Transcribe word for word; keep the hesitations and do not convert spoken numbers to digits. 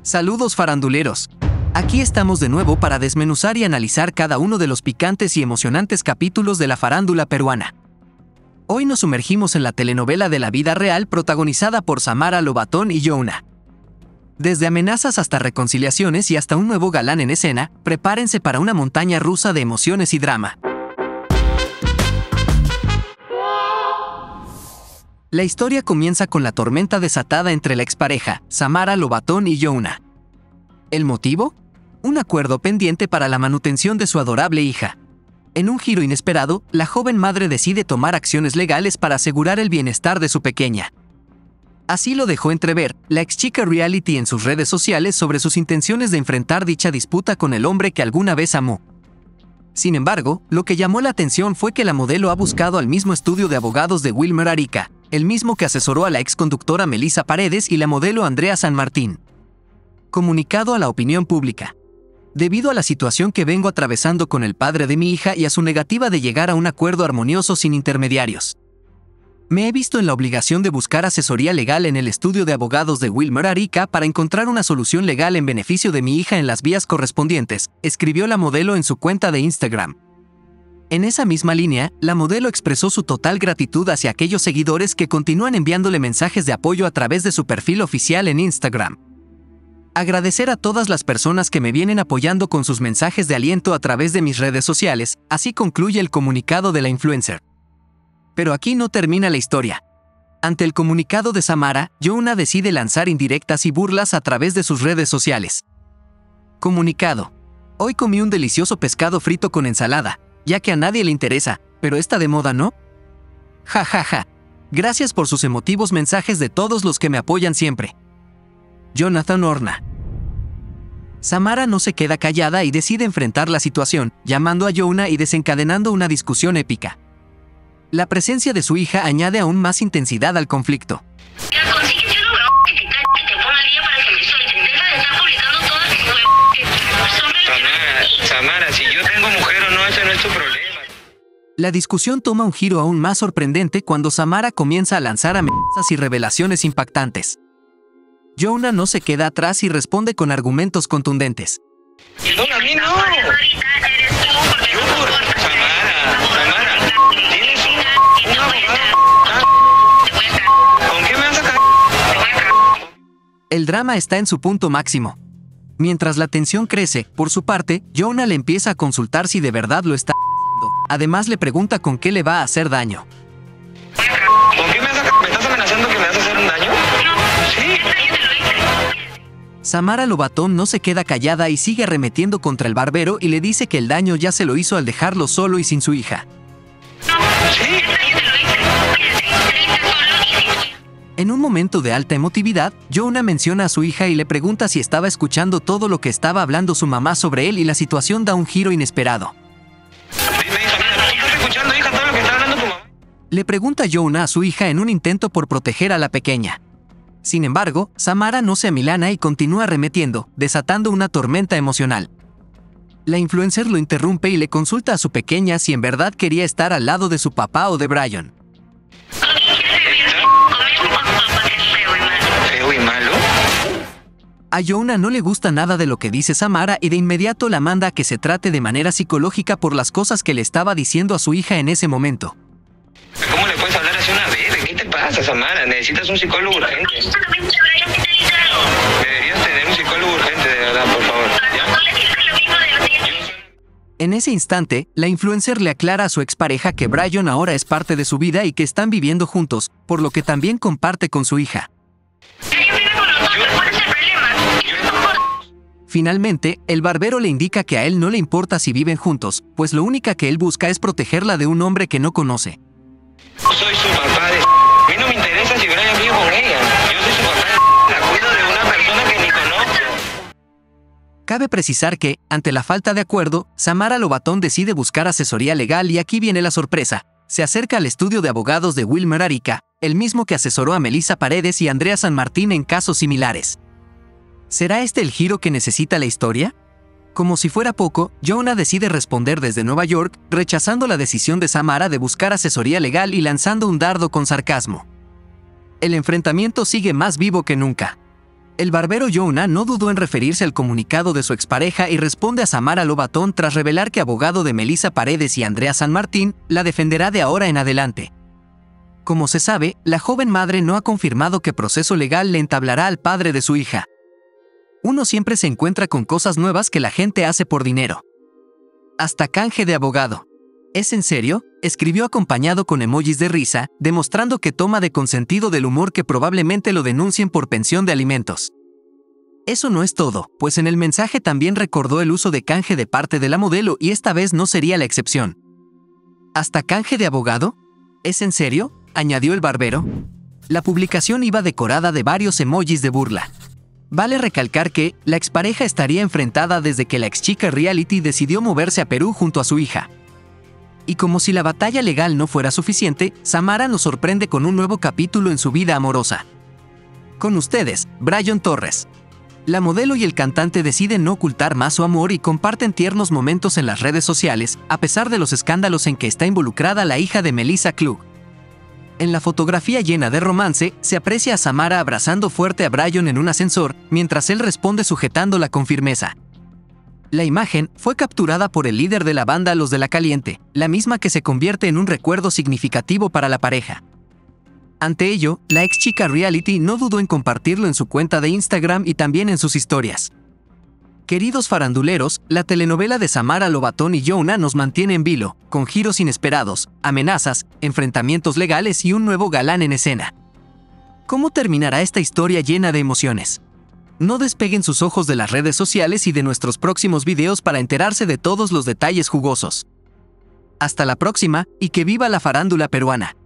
Saludos faranduleros. Aquí estamos de nuevo para desmenuzar y analizar cada uno de los picantes y emocionantes capítulos de la farándula peruana. Hoy nos sumergimos en la telenovela de la vida real protagonizada por Samara Lobatón y Youna. Desde amenazas hasta reconciliaciones y hasta un nuevo galán en escena, prepárense para una montaña rusa de emociones y drama. La historia comienza con la tormenta desatada entre la expareja, Samara Lobatón y Youna. ¿El motivo? Un acuerdo pendiente para la manutención de su adorable hija. En un giro inesperado, la joven madre decide tomar acciones legales para asegurar el bienestar de su pequeña. Así lo dejó entrever la exchica reality en sus redes sociales sobre sus intenciones de enfrentar dicha disputa con el hombre que alguna vez amó. Sin embargo, lo que llamó la atención fue que la modelo ha buscado al mismo estudio de abogados de Wilmer Arica, el mismo que asesoró a la exconductora Melissa Paredes y la modelo Andrea San Martín. Comunicado a la opinión pública. Debido a la situación que vengo atravesando con el padre de mi hija y a su negativa de llegar a un acuerdo armonioso sin intermediarios, me he visto en la obligación de buscar asesoría legal en el estudio de abogados de Wilmer Arica para encontrar una solución legal en beneficio de mi hija en las vías correspondientes, escribió la modelo en su cuenta de Instagram. En esa misma línea, la modelo expresó su total gratitud hacia aquellos seguidores que continúan enviándole mensajes de apoyo a través de su perfil oficial en Instagram. Agradecer a todas las personas que me vienen apoyando con sus mensajes de aliento a través de mis redes sociales, así concluye el comunicado de la influencer. Pero aquí no termina la historia. Ante el comunicado de Samara, Youna decide lanzar indirectas y burlas a través de sus redes sociales. Comunicado. Hoy comí un delicioso pescado frito con ensalada, ya que a nadie le interesa, pero está de moda, ¿no? Ja ja ja. Gracias por sus emotivos mensajes de todos los que me apoyan siempre. Jonathan Horna. Samara no se queda callada y decide enfrentar la situación, llamando a Youna y desencadenando una discusión épica. La presencia de su hija añade aún más intensidad al conflicto. Samara, si yo tengo mujer o no, ese no es tu problema. La discusión toma un giro aún más sorprendente cuando Samara comienza a lanzar amenazas y revelaciones impactantes. Youna no se queda atrás y responde con argumentos contundentes. No, a mí no. Samara, Samara, tienes un, un abogado. ¿Con qué me vas a caer? El drama está en su punto máximo. Mientras la tensión crece, por su parte, Youna le empieza a consultar si de verdad lo está haciendo. Además le pregunta con qué le va a hacer daño. ¿Con qué me vas a, me estás amenazando que me vas a hacer un daño? Sí. Samara Lobatón no se queda callada y sigue arremetiendo contra el barbero y le dice que el daño ya se lo hizo al dejarlo solo y sin su hija. Sí. En un momento de alta emotividad, Youna menciona a su hija y le pregunta si estaba escuchando todo lo que estaba hablando su mamá sobre él y la situación da un giro inesperado. Dime, hija, mira, ¿tú estás escuchando, hija, todo lo que está hablando tu mamá? Le pregunta Youna a su hija en un intento por proteger a la pequeña. Sin embargo, Samara no se amilana y continúa arremetiendo, desatando una tormenta emocional. La influencer lo interrumpe y le consulta a su pequeña si en verdad quería estar al lado de su papá o de Brian. ¿Feo y malo? A Youna no le gusta nada de lo que dice Samara y de inmediato la manda a que se trate de manera psicológica por las cosas que le estaba diciendo a su hija en ese momento. ¿Cómo le puedes hablar así a una bebé? ¿Qué te pasa, Samara? Necesitas un psicólogo urgente. Deberías tener un psicólogo urgente, de verdad, por favor. ¿Ya? En ese instante, la influencer le aclara a su expareja que Brian ahora es parte de su vida y que están viviendo juntos, por lo que también comparte con su hija. Finalmente, el barbero le indica que a él no le importa si viven juntos, pues lo único que él busca es protegerla de un hombre que no conoce. Soy su papá de... A mí no me interesa si Brian vive con ella. Yo soy su papá de... La cuido de una persona que ni conozco. Cabe precisar que, ante la falta de acuerdo, Samara Lobatón decide buscar asesoría legal y aquí viene la sorpresa. Se acerca al estudio de abogados de Wilmer Arica, el mismo que asesoró a Melissa Paredes y Andrea San Martín en casos similares. ¿Será este el giro que necesita la historia? Como si fuera poco, Youna decide responder desde Nueva York, rechazando la decisión de Samara de buscar asesoría legal y lanzando un dardo con sarcasmo. El enfrentamiento sigue más vivo que nunca. El barbero Jouna no dudó en referirse al comunicado de su expareja y responde a Samara Lobatón tras revelar que abogado de Melissa Paredes y Andrea San Martín la defenderá de ahora en adelante. Como se sabe, la joven madre no ha confirmado qué proceso legal le entablará al padre de su hija. Uno siempre se encuentra con cosas nuevas que la gente hace por dinero. Hasta canje de abogado. ¿Es en serio?, escribió acompañado con emojis de risa, demostrando que toma de consentido del humor que probablemente lo denuncien por pensión de alimentos. Eso no es todo, pues en el mensaje también recordó el uso de canje de parte de la modelo y esta vez no sería la excepción. ¿Hasta canje de abogado? ¿Es en serio?, añadió el barbero. La publicación iba decorada de varios emojis de burla. Vale recalcar que la expareja estaría enfrentada desde que la exchica reality decidió moverse a Perú junto a su hija. Y como si la batalla legal no fuera suficiente, Samara nos sorprende con un nuevo capítulo en su vida amorosa. Con ustedes, Bryon Torres. La modelo y el cantante deciden no ocultar más su amor y comparten tiernos momentos en las redes sociales, a pesar de los escándalos en que está involucrada la hija de Melissa Klug. En la fotografía llena de romance, se aprecia a Samara abrazando fuerte a Bryon en un ascensor, mientras él responde sujetándola con firmeza. La imagen fue capturada por el líder de la banda Los de la Caliente, la misma que se convierte en un recuerdo significativo para la pareja. Ante ello, la ex chica reality no dudó en compartirlo en su cuenta de Instagram y también en sus historias. Queridos faranduleros, la telenovela de Samara Lobatón y Jouna nos mantiene en vilo, con giros inesperados, amenazas, enfrentamientos legales y un nuevo galán en escena. ¿Cómo terminará esta historia llena de emociones? No despeguen sus ojos de las redes sociales y de nuestros próximos videos para enterarse de todos los detalles jugosos. Hasta la próxima, y que viva la farándula peruana.